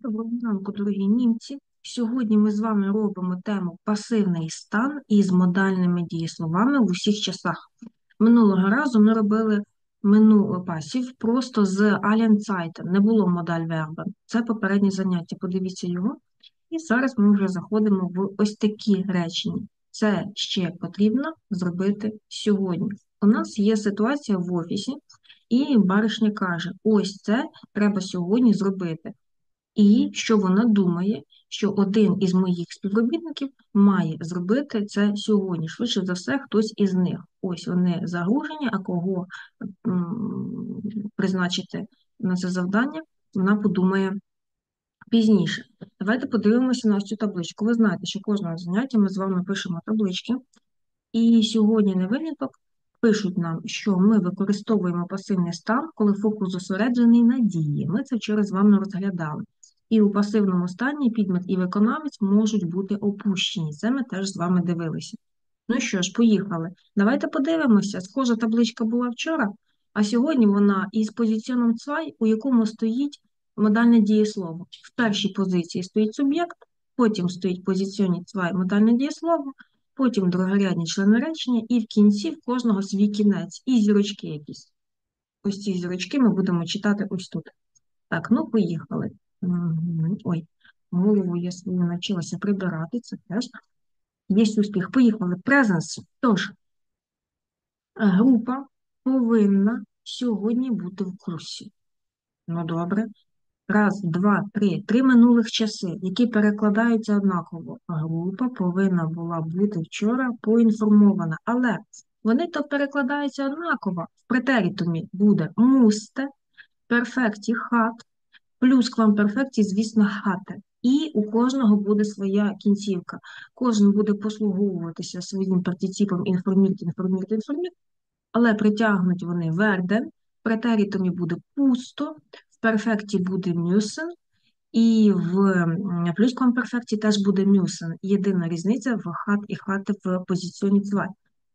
Доброго ранку, дорогі німці. Сьогодні ми з вами робимо тему пасивний стан із модальними дієсловами в усіх часах. Минулого разу ми робили пасів просто з Allenzeit, не було модаль верба. Це попереднє заняття, подивіться його. І зараз ми вже заходимо в ось такі речення. Це ще потрібно зробити сьогодні. У нас є ситуація в офісі, і баришня каже, ось це треба сьогодні зробити. І що вона думає, що один із моїх співробітників має зробити це сьогодні. Швидше за все, хтось із них. Ось вони загружені, а кого призначити на це завдання, вона подумає пізніше. Давайте подивимося на ось цю табличку. Ви знаєте, що кожного заняття ми з вами пишемо таблички. І сьогодні не виняток пишуть нам, що ми використовуємо пасивний стан, коли фокус зосереджений на дії. Ми це вчора з вами розглядали. І у пасивному стані підмет і виконавець можуть бути опущені. Це ми теж з вами дивилися. Ну що ж, поїхали. Давайте подивимося. Схожа табличка була вчора, а сьогодні вона із позиціоном цвай, у якому стоїть модальне дієслово. В першій позиції стоїть суб'єкт, потім стоїть позиціоні цвай модальне дієслово, потім другорядні члени речення, і в кінці в кожного свій кінець, і зірочки якісь. Ось ці зірочки ми будемо читати ось тут. Так, ну поїхали. Ой, голову я свою навчилася прибирати, це теж. Є успіх. Поїхали. Presence. Тож, група повинна сьогодні бути в курсі. Ну, добре. Раз, два, три. Три минулих часи, які перекладаються однаково. Група повинна була бути вчора поінформована. Але вони то перекладаються однаково. В претерітумі буде мусте, в перфекті хат, плюс квамперфекті, звісно, хате. І у кожного буде своя кінцівка. Кожен буде послуговуватися своїм партиципом інформіт, але притягнуть вони верден, в претерітумі буде пусто, в перфекті буде мюсен, і в плюсквамперфекті теж буде мюсен. Єдина різниця в хат і хати в позиціоні цвай.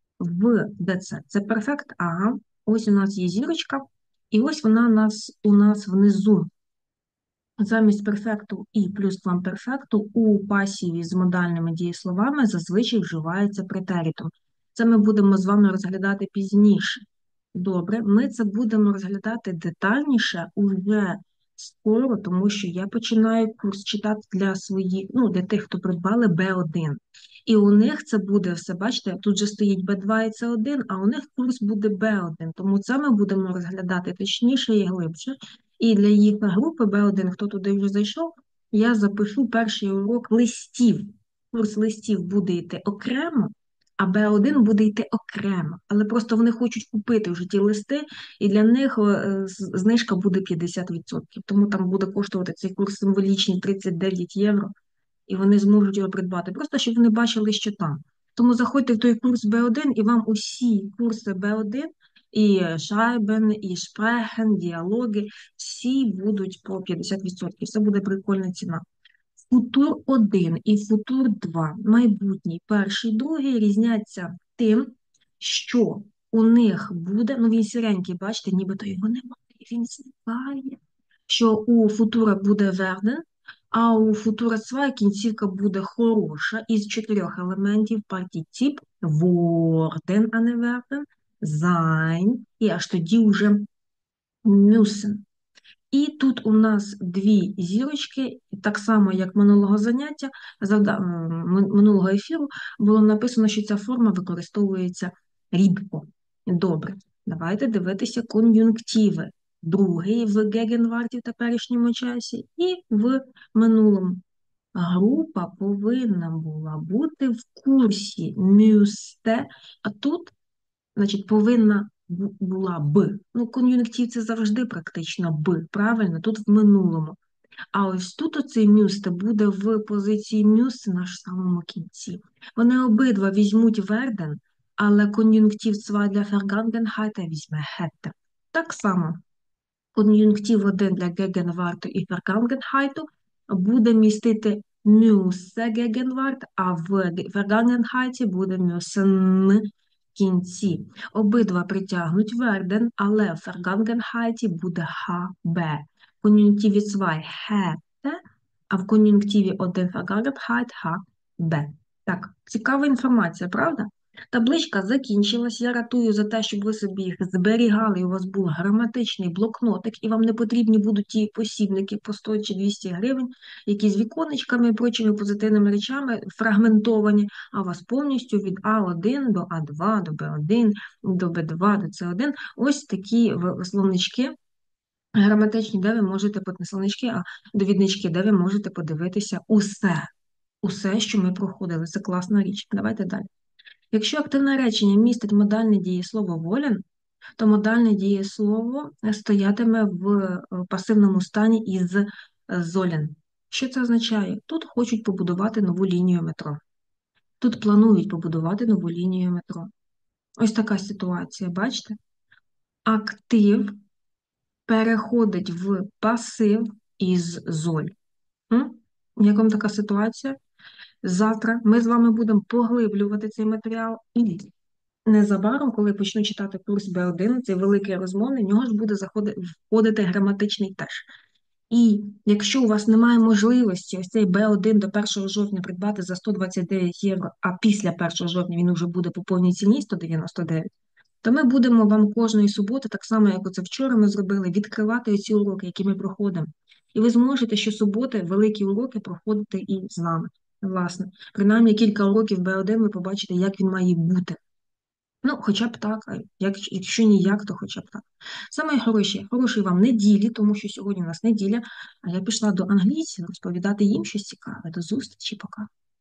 В ДЦ це перфект, ага. Ось у нас є зірочка, і ось вона у нас внизу. Замість перфекту і плюсквамперфекту у пасіві з модальними дієсловами зазвичай вживається претерітум. Це ми будемо з вами розглядати пізніше. Добре, ми це будемо розглядати детальніше уже скоро, тому що я починаю курс читати для своїх, для тих, хто придбали Б1. І у них це буде все, бачите, тут же стоїть Б2 і С1, а у них курс буде Б1. Тому це ми будемо розглядати точніше і глибше. І для їх групи Б1, хто туди вже зайшов, я запишу перший урок листів. Курс листів буде йти окремо, а Б1 буде йти окремо. Але просто вони хочуть купити вже ті листи, і для них знижка буде 50%. Тому там буде коштувати цей курс символічний 39 євро, і вони зможуть його придбати. Просто, щоб вони бачили, що там. Тому заходьте в той курс Б1, і вам усі курси Б1, і шайбен, і шпрехен, діалоги, всі будуть по 50%. Це буде прикольна ціна. Футур 1 і футур 2, майбутній, перший, другий, різняться тим, що у них буде, він сіренький, бачите, нібито його немає, він зникає, що у футура буде верден, а у футура 2 кінцівка буде хороша із 4 елементів партицip worden, а не werden, sein, і аж тоді вже müssen. І тут у нас дві зірочки, так само, як минулого заняття, минулого ефіру, було написано, що ця форма використовується рідко. Добре, давайте дивитися кон'юнктиви. Другий в гегенварті в теперішньому часі і в минулому. Група повинна була бути в курсі мюсте, а тут, значить, повинна була б. Кон'юнктив це завжди практично б, правильно? Тут в минулому. А ось тут оцей мюсте буде в позиції мюсте на ж самому кінці. Вони обидва візьмуть верден, але кон'юнктив цва для Vergangenheit візьме hätte. Так само кон'юнктив один для Gegenwart і Vergangenheit буде містити мюссе Gegenwart, а в Vergangenheit буде müssen кінці. Обидва притягнуть верден, але в Vergangenheit буде ХБ. Кон'юнктиві цвай hätte, а в кон'юнктиві один Vergangenheit H, Б. Так, цікава інформація, правда? Табличка закінчилась. Я ратую за те, щоб ви собі їх зберігали, і у вас був граматичний блокнотик, і вам не потрібні будуть ті посібники по 100 чи 200 гривень, які з віконечками і прочими позитивними речами фрагментовані, а у вас повністю від А1 до А2, до Б1, до Б2, до С1. Ось такі словнички граматичні, де ви можете, не словнички, а довіднички, де ви можете подивитися усе, що ми проходили. Це класна річ. Давайте далі. Якщо активне речення містить модальне дієслово волен, то модальне дієслово стоятиме в пасивному стані із золен. Що це означає? Тут хочуть побудувати нову лінію метро. Тут планують побудувати нову лінію метро. Ось така ситуація, бачите? Актив переходить в пасив із золь. Як вам така ситуація? Завтра ми з вами будемо поглиблювати цей матеріал і незабаром, коли почну читати курс Б1, цей великий розмовний, в нього ж буде входити граматичний теж. І якщо у вас немає можливості ось цей Б1 до 1 жовтня придбати за 129 євро, а після 1 жовтня він вже буде по повній ціні 199, то ми будемо вам кожної суботи, так само, як оце вчора ми зробили, відкривати ці уроки, які ми проходимо. І ви зможете щосуботи великі уроки проходити і з нами. Власне, принаймні кілька уроків Б1 ви побачите, як він має бути. Ну, хоча б так, а якщо ніяк, то хоча б так. Саме хорошої вам неділі, тому що сьогодні у нас неділя, а я пішла до англійців розповідати їм щось цікаве. До зустрічі, пока.